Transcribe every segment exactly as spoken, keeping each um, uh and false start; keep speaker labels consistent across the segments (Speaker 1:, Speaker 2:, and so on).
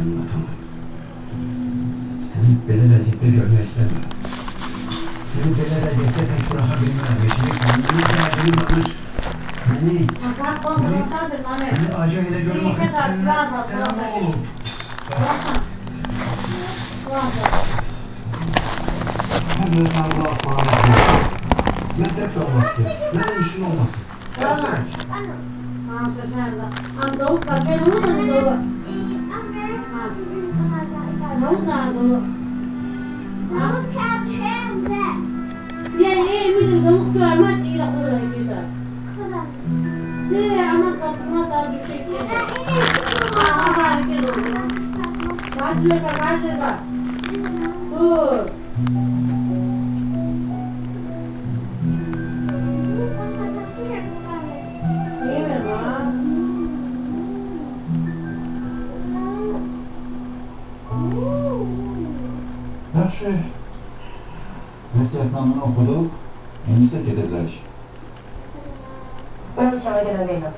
Speaker 1: senin atanı. Seni belirlecekte görmek istemiyorum. Seni belirlecekte tek bırakabilmem. Yaşını kendini kendini bakış. Beni, beni, beni acayla görmek istemiyorum. Senin oğlum. Hadi Allah'a ısmarladık. Meslek olmasın. Ne de işin olmasın. Gerçek.
Speaker 2: Am Davut bak ben onu da Davut. Davut da Davut. Davut kağıtçığımda. Yani eminim Davut görmez iyi oraya gider. Ne ama kapıma da bir şey gelir. Aa hareket oldu. Kaç lira kaç lira. Dur.
Speaker 1: Yaxşı. Nəsihətnamını oxuduq. İndi isə gedə bilərik.
Speaker 3: Ben dışarı gelen değilim.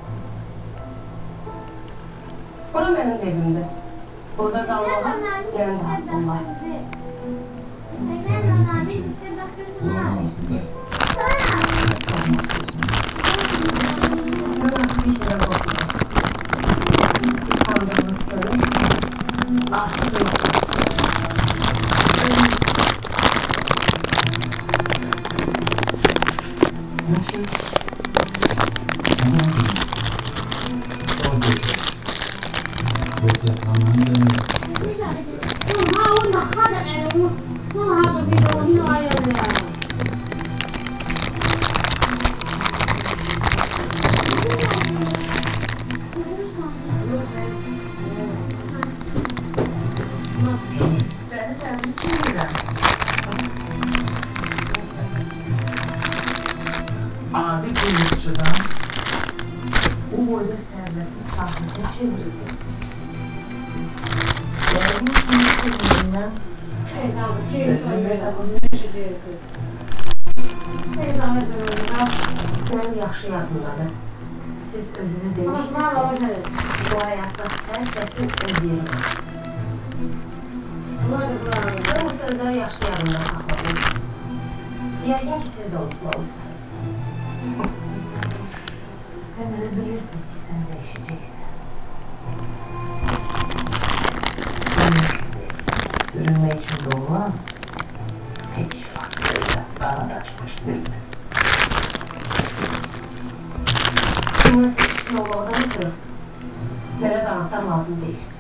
Speaker 3: Burası benim evimdi. Burada kalmama benim de hakkım var.
Speaker 1: Sən deyirsən ki, bunların arasında hep kalmaq istiyorsun.
Speaker 3: Ben artık bir şeyler korkuyorum. Kandırmak istiyorum. Artık yok.
Speaker 1: Yaxşı. Tamam. Sonra görüşürüz. Nəsihətnamanı da sesini istiyorum.
Speaker 2: Ha onu hadi onu. Ha hadi bir onu ayarla.
Speaker 3: Seni tebrik ederim. Adi kuyrukçudan bu boyda servetin sahnete çevrildi. Değerli kuyrukçularından ben yaxşı yadımdadır. Siz özünüz demiştiniz ki bu hayatta her sesin öz yeri var. Ben bu sözleri yaxşı yadımda saxladım. Yəqin ki siz de unutmamışsınız. Sen de bilirsin ki sen değişeceksin. Sürünme için doğulan hiç farklıyla arada açmış değil mi? Bunlar seçkin olmadan ötürü. Bana da anahtar lazım değil.